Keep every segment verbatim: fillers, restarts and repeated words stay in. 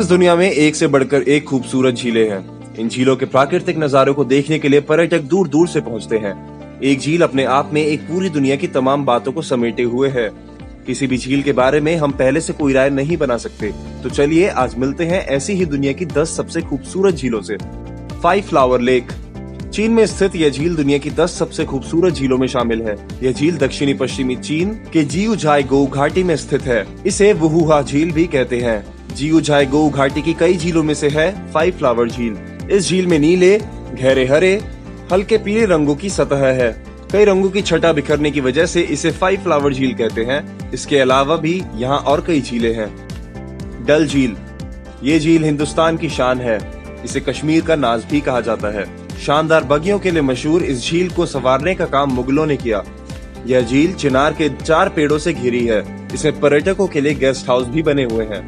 इस दुनिया में एक से बढ़कर एक खूबसूरत झीलें हैं। इन झीलों के प्राकृतिक नजारों को देखने के लिए पर्यटक दूर दूर से पहुंचते हैं। एक झील अपने आप में एक पूरी दुनिया की तमाम बातों को समेटे हुए है। किसी भी झील के बारे में हम पहले से कोई राय नहीं बना सकते, तो चलिए आज मिलते हैं ऐसी ही दुनिया की दस सबसे खूबसूरत झीलों से। Five flower lake. चीन में स्थित यह झील दुनिया की दस सबसे खूबसूरत झीलों में शामिल है। यह झील दक्षिणी पश्चिमी चीन के जियुझाइगोउ घाटी में स्थित है। इसे वुहुहा झील भी कहते हैं। जियुझाइगोउ घाटी की कई झीलों में से है फाइव फ्लावर झील। इस झील में नीले, गहरे हरे, हल्के पीले रंगों की सतह है। कई रंगों की छटा बिखरने की वजह से इसे फाइव फ्लावर झील कहते हैं। इसके अलावा भी यहाँ और कई झीलें हैं। डल झील। ये झील हिंदुस्तान की शान है। इसे कश्मीर का नाज भी कहा जाता है। शानदार बगियों के लिए मशहूर इस झील को संवारने का काम मुगलों ने किया। यह झील चिनार के चार पेड़ों से घिरी है। इसमें पर्यटकों के लिए गेस्ट हाउस भी बने हुए हैं।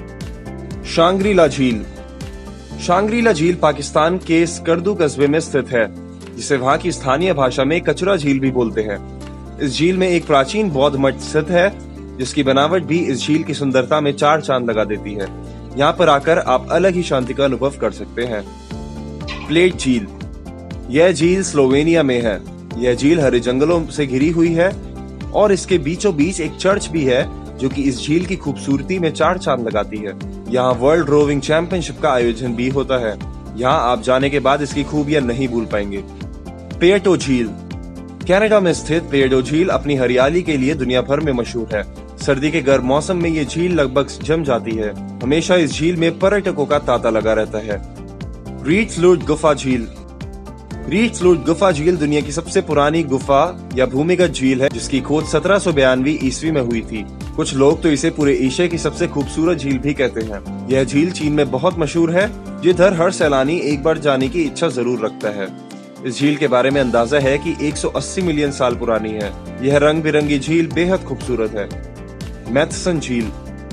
शांग्रीला झील। शांग्रीला झील पाकिस्तान के स्कर्दू कस्बे में स्थित है, जिसे वहाँ की स्थानीय भाषा में कचरा झील भी बोलते हैं। इस झील में एक प्राचीन बौद्ध मठ स्थित है, जिसकी बनावट भी इस झील की सुंदरता में चार चांद लगा देती है। यहाँ पर आकर आप अलग ही शांति का अनुभव कर सकते हैं। प्लेट झील। यह झील स्लोवेनिया में है। यह झील हरे जंगलों से घिरी हुई है और इसके बीचों बीच एक चर्च भी है, जो कि इस झील की खूबसूरती में चार चांद लगाती है। यहाँ वर्ल्ड रोविंग चैंपियनशिप का आयोजन भी होता है। यहाँ आप जाने के बाद इसकी खूबियां नहीं भूल पाएंगे। पेयटो झील। कनाडा में स्थित पेयटो झील अपनी हरियाली के लिए दुनिया भर में मशहूर है। सर्दी के गर्म मौसम में ये झील लगभग जम जाती है। हमेशा इस झील में पर्यटकों का तांता लगा रहता है। रीट्सलूट गुफा झील। रीट्सलूट गुफा झील दुनिया की सबसे पुरानी गुफा या भूमिगत झील है, जिसकी खोज सत्रह सौ बयानवे ईस्वी में हुई थी। कुछ लोग तो इसे पूरे एशिया की सबसे खूबसूरत झील भी कहते हैं। यह झील चीन में बहुत मशहूर है, जिधर हर सैलानी एक बार जाने की इच्छा जरूर रखता है। इस झील के बारे में अंदाजा है कि एक सौ अस्सी मिलियन साल पुरानी है। यह रंग बिरंगी झील बेहद खूबसूरत है। मैथसन झील।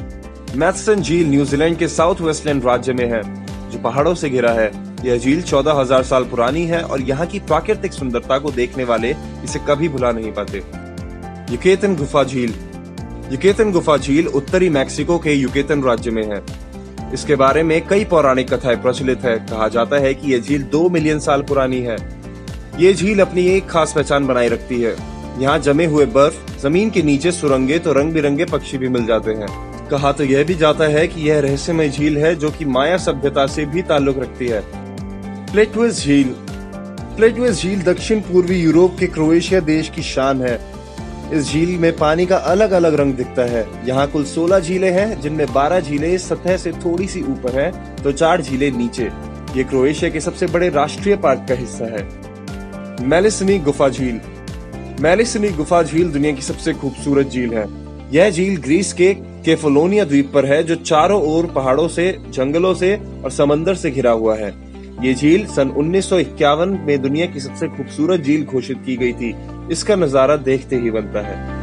मैथसन झील न्यूजीलैंड के साउथ वेस्टलैंड राज्य में है, जो पहाड़ों से घिरा है। यह झील चौदह हजार साल पुरानी है और यहाँ की प्राकृतिक सुंदरता को देखने वाले इसे कभी भुला नहीं पाते। युकेतन गुफा झील। युकेतन गुफा झील उत्तरी मैक्सिको के युकेतन राज्य में है। इसके बारे में कई पौराणिक कथाएं प्रचलित है। कहा जाता है कि यह झील दो मिलियन साल पुरानी है। ये झील अपनी एक खास पहचान बनाए रखती है। यहाँ जमे हुए बर्फ, जमीन के नीचे सुरंगे तो रंग बिरंगे पक्षी भी मिल जाते हैं। कहा तो यह भी जाता है कि यह रहस्यमय झील है, जो कि माया सभ्यता से भी ताल्लुक रखती है। प्लेटविस झील। प्लेटविस झील दक्षिण पूर्वी यूरोप के क्रोएशिया देश की शान है। इस झील में पानी का अलग अलग रंग दिखता है। यहाँ कुल सोलह झीलें हैं, जिनमें बारह झीलें सतह से थोड़ी सी ऊपर हैं, तो चार झीलें नीचे। ये क्रोएशिया के सबसे बड़े राष्ट्रीय पार्क का हिस्सा है। मेलिसनी गुफा झील। मेलिसनी गुफा झील दुनिया की सबसे खूबसूरत झील है। यह झील ग्रीस के केफलोनिया द्वीप पर है, जो चारों ओर पहाड़ों से, जंगलों से और समंदर से घिरा हुआ है। ये झील सन उन्नीस सौ इक्यावन में दुनिया की सबसे खूबसूरत झील घोषित की गई थी। इसका नजारा देखते ही बनता है।